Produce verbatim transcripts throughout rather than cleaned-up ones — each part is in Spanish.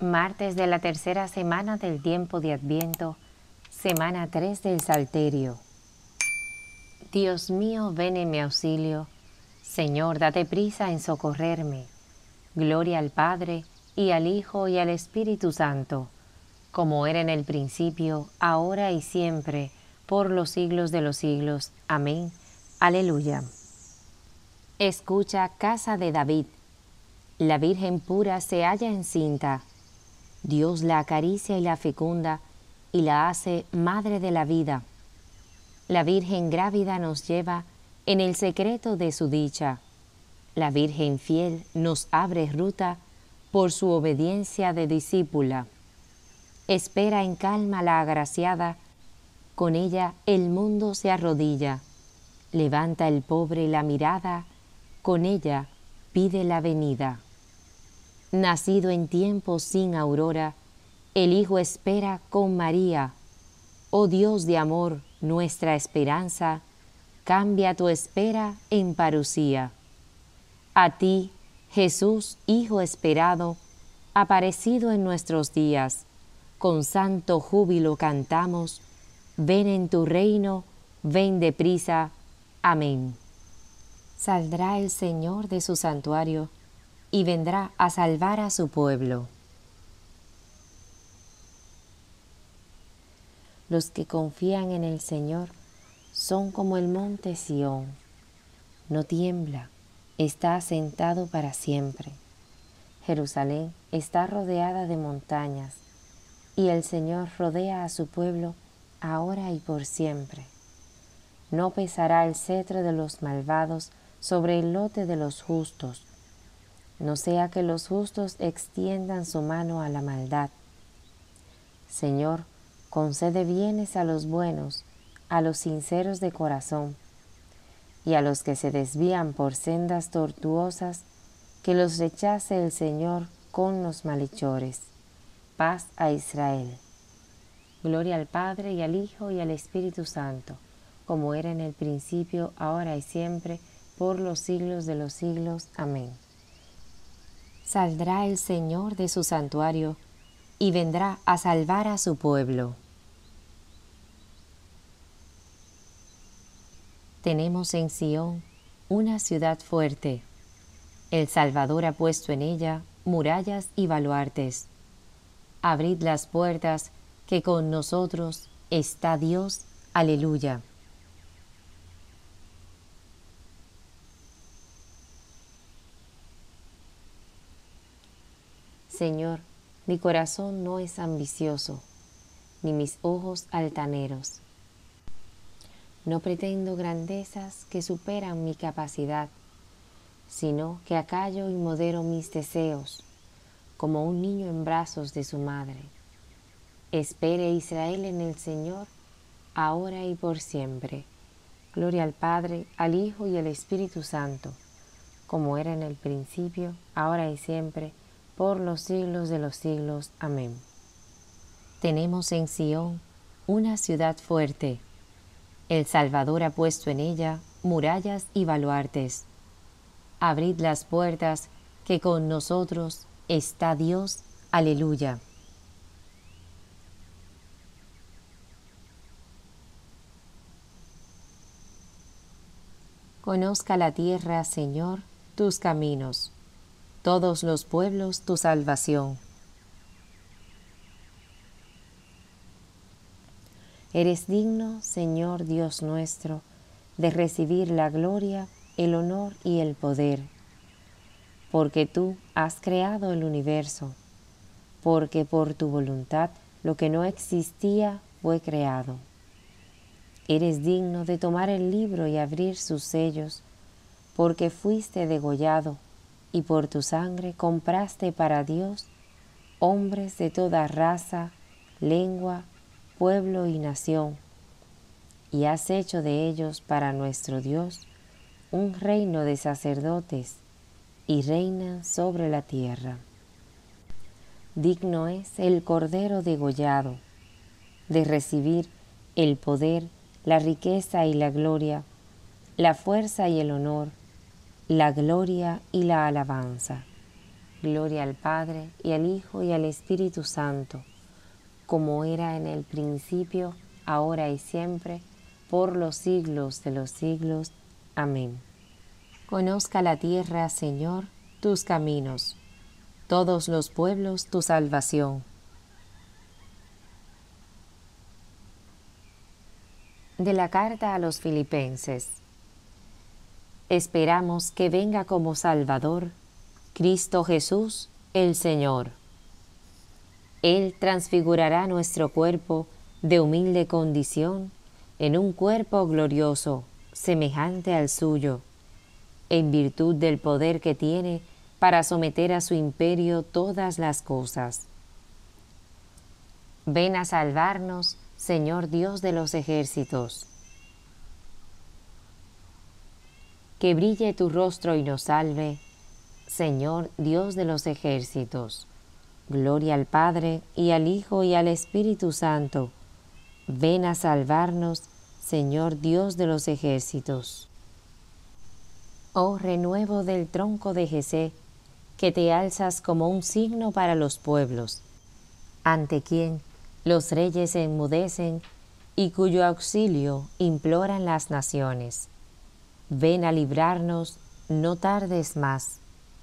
Martes de la tercera semana del tiempo de Adviento, semana tres del Salterio. Dios mío, ven en mi auxilio. Señor, date prisa en socorrerme. Gloria al Padre, y al Hijo, y al Espíritu Santo, como era en el principio, ahora y siempre, por los siglos de los siglos. Amén. Aleluya. Escucha, casa de David. La Virgen pura se halla encinta. Dios la acaricia y la fecunda, y la hace madre de la vida. La Virgen grávida nos lleva en el secreto de su dicha. La Virgen fiel nos abre ruta por su obediencia de discípula. Espera en calma la agraciada, con ella el mundo se arrodilla. Levanta el pobre la mirada, con ella pide la venida. Nacido en tiempos sin aurora, el Hijo espera con María. Oh Dios de amor, nuestra esperanza, cambia tu espera en parucía. A ti, Jesús, Hijo esperado, aparecido en nuestros días, con santo júbilo cantamos, ven en tu reino, ven deprisa. Amén. Saldrá el Señor de su santuario, y vendrá a salvar a su pueblo. Los que confían en el Señor son como el monte Sión. No tiembla, está asentado para siempre. Jerusalén está rodeada de montañas, y el Señor rodea a su pueblo ahora y por siempre. No pesará el cetro de los malvados sobre el lote de los justos, no sea que los justos extiendan su mano a la maldad. Señor, concede bienes a los buenos, a los sinceros de corazón, y a los que se desvían por sendas tortuosas, que los rechace el Señor con los malhechores. Paz a Israel. Gloria al Padre, y al Hijo, y al Espíritu Santo, como era en el principio, ahora y siempre, por los siglos de los siglos. Amén. Saldrá el Señor de su santuario, y vendrá a salvar a su pueblo. Tenemos en Sión una ciudad fuerte. El Salvador ha puesto en ella murallas y baluartes. Abrid las puertas, que con nosotros está Dios. Aleluya. Señor, mi corazón no es ambicioso, ni mis ojos altaneros. No pretendo grandezas que superan mi capacidad, sino que acallo y modero mis deseos, como un niño en brazos de su madre. Espere Israel en el Señor, ahora y por siempre. Gloria al Padre, al Hijo y al Espíritu Santo, como era en el principio, ahora y siempre, por los siglos de los siglos. Amén. Tenemos en Sión una ciudad fuerte. El Salvador ha puesto en ella murallas y baluartes. Abrid las puertas, que con nosotros está Dios. Aleluya. Conozca la tierra, Señor, tus caminos, todos los pueblos tu salvación. Eres digno, Señor Dios nuestro, de recibir la gloria, el honor y el poder, porque tú has creado el universo, porque por tu voluntad lo que no existía fue creado. Eres digno de tomar el libro y abrir sus sellos, porque fuiste degollado, y por tu sangre compraste para Dios hombres de toda raza, lengua, pueblo y nación, y has hecho de ellos para nuestro Dios un reino de sacerdotes, y reinan sobre la tierra. Digno es el Cordero degollado, de recibir el poder, la riqueza y la gloria, la fuerza y el honor, la gloria y la alabanza. Gloria al Padre, y al Hijo, y al Espíritu Santo, como era en el principio, ahora y siempre, por los siglos de los siglos. Amén. Conozca la tierra, Señor, tus caminos, todos los pueblos tu salvación. De la carta a los Filipenses. Esperamos que venga como Salvador Cristo Jesús, el Señor. Él transfigurará nuestro cuerpo de humilde condición en un cuerpo glorioso, semejante al suyo, en virtud del poder que tiene para someter a su imperio todas las cosas. Ven a salvarnos, Señor Dios de los ejércitos. Que brille tu rostro y nos salve, Señor Dios de los ejércitos. Gloria al Padre, y al Hijo, y al Espíritu Santo. Ven a salvarnos, Señor Dios de los ejércitos. Oh renuevo del tronco de Jesé, que te alzas como un signo para los pueblos, ante quien los reyes se enmudecen y cuyo auxilio imploran las naciones. Ven a librarnos, no tardes más.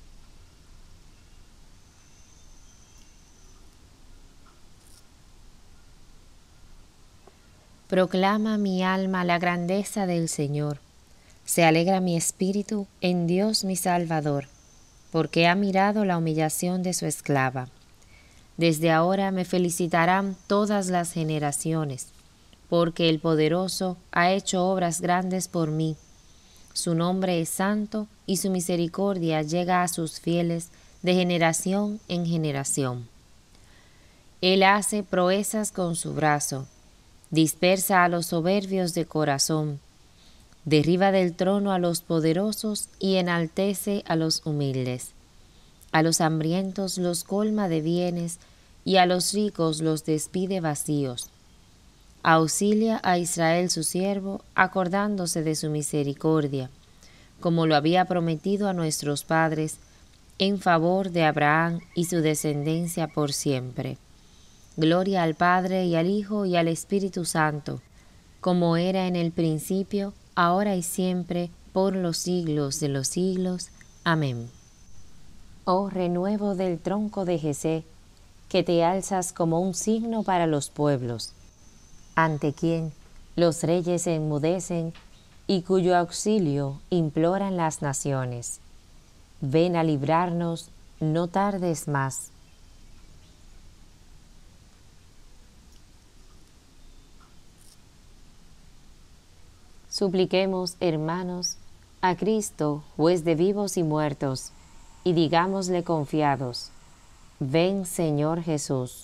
Proclama mi alma la grandeza del Señor. Se alegra mi espíritu en Dios mi Salvador, porque ha mirado la humillación de su esclava. Desde ahora me felicitarán todas las generaciones, porque el Poderoso ha hecho obras grandes por mí. Su nombre es santo y su misericordia llega a sus fieles de generación en generación. Él hace proezas con su brazo, dispersa a los soberbios de corazón, derriba del trono a los poderosos y enaltece a los humildes. A los hambrientos los colma de bienes y a los ricos los despide vacíos. Auxilia a Israel su siervo, acordándose de su misericordia, como lo había prometido a nuestros padres, en favor de Abraham y su descendencia por siempre. Gloria al Padre, y al Hijo, y al Espíritu Santo, como era en el principio, ahora y siempre, por los siglos de los siglos. Amén. Oh renuevo del tronco de Jesé, que te alzas como un signo para los pueblos, ante quien los reyes se enmudecen y cuyo auxilio imploran las naciones. Ven a librarnos, no tardes más. Supliquemos, hermanos, a Cristo, juez de vivos y muertos, y digámosle confiados: ven, Señor Jesús.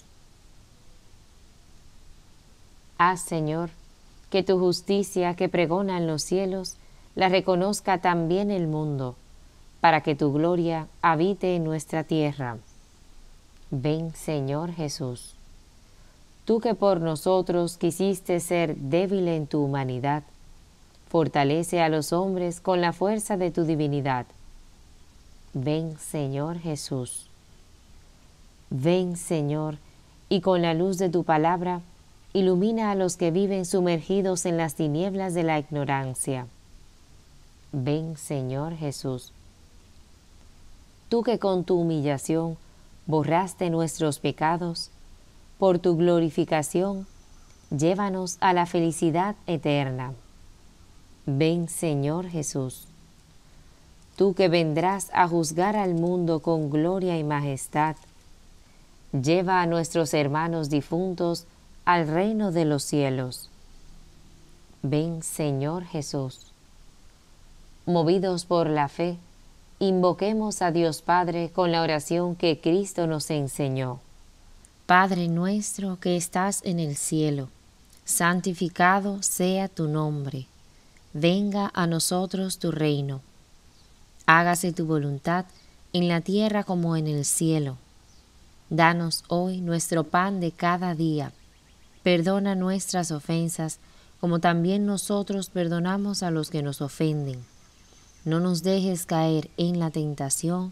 Haz, Señor, que tu justicia que pregona en los cielos la reconozca también el mundo, para que tu gloria habite en nuestra tierra. Ven, Señor Jesús. Tú que por nosotros quisiste ser débil en tu humanidad, fortalece a los hombres con la fuerza de tu divinidad. Ven, Señor Jesús. Ven, Señor, y con la luz de tu palabra, ilumina a los que viven sumergidos en las tinieblas de la ignorancia. Ven, Señor Jesús. Tú que con tu humillación borraste nuestros pecados, por tu glorificación, llévanos a la felicidad eterna. Ven, Señor Jesús. Tú que vendrás a juzgar al mundo con gloria y majestad, lleva a nuestros hermanos difuntos al reino de los cielos. Ven, Señor Jesús. Movidos por la fe, invoquemos a Dios Padre con la oración que Cristo nos enseñó. Padre nuestro que estás en el cielo, santificado sea tu nombre. Venga a nosotros tu reino. Hágase tu voluntad en la tierra como en el cielo. Danos hoy nuestro pan de cada día. Perdona nuestras ofensas, como también nosotros perdonamos a los que nos ofenden. No nos dejes caer en la tentación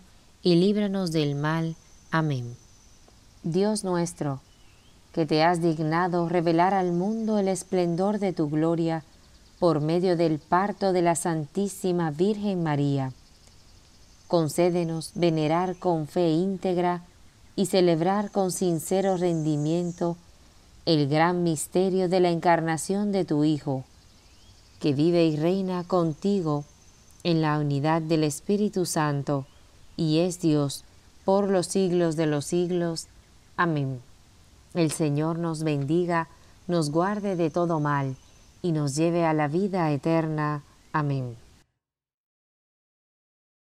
y líbranos del mal. Amén. Dios nuestro, que te has dignado revelar al mundo el esplendor de tu gloria por medio del parto de la Santísima Virgen María, concédenos venerar con fe íntegra y celebrar con sincero rendimiento el gran misterio de la encarnación de tu Hijo, que vive y reina contigo en la unidad del Espíritu Santo, y es Dios por los siglos de los siglos. Amén. El Señor nos bendiga, nos guarde de todo mal, y nos lleve a la vida eterna. Amén.